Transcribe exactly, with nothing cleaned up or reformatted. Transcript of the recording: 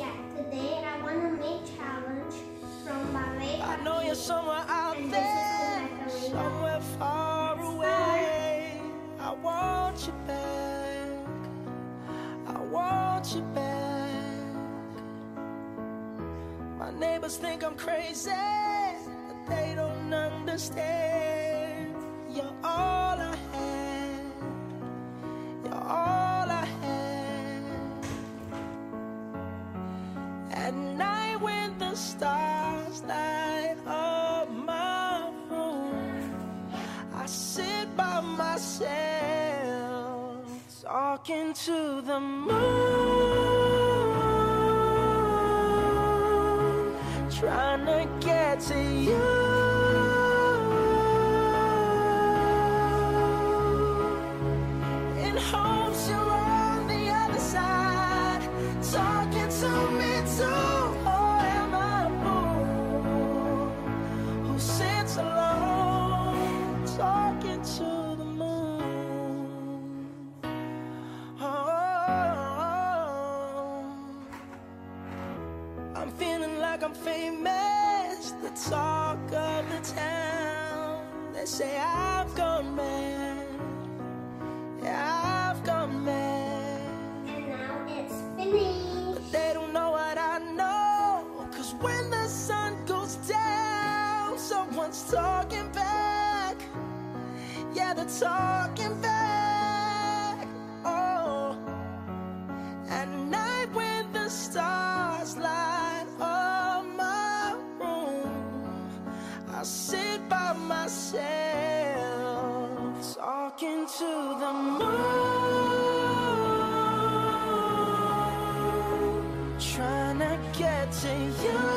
Today I want to make challenge from ballet. I know you're somewhere out and there, this is somewhere far Let's away. I want you back, I want you back. My neighbors think I'm crazy, but they don't understand. You're all I had, you're all I had. At night when the stars light up my room, I sit by myself, talking to the moon, trying to get to you. In hopes you're on the other side, talking to me too. Or am I a fool who sits alone, talking to the moon? Oh, I'm feeling like I'm famous, the talk of the town. They say I've gone mad, yeah, I've gone mad. And now it's finished. But they don't know what I know, 'cause when the sun goes down, someone's talking back. Yeah, they're talking back. Oh, at night when the stars light up my room, I sit by myself, talking to the moon, trying to get to you.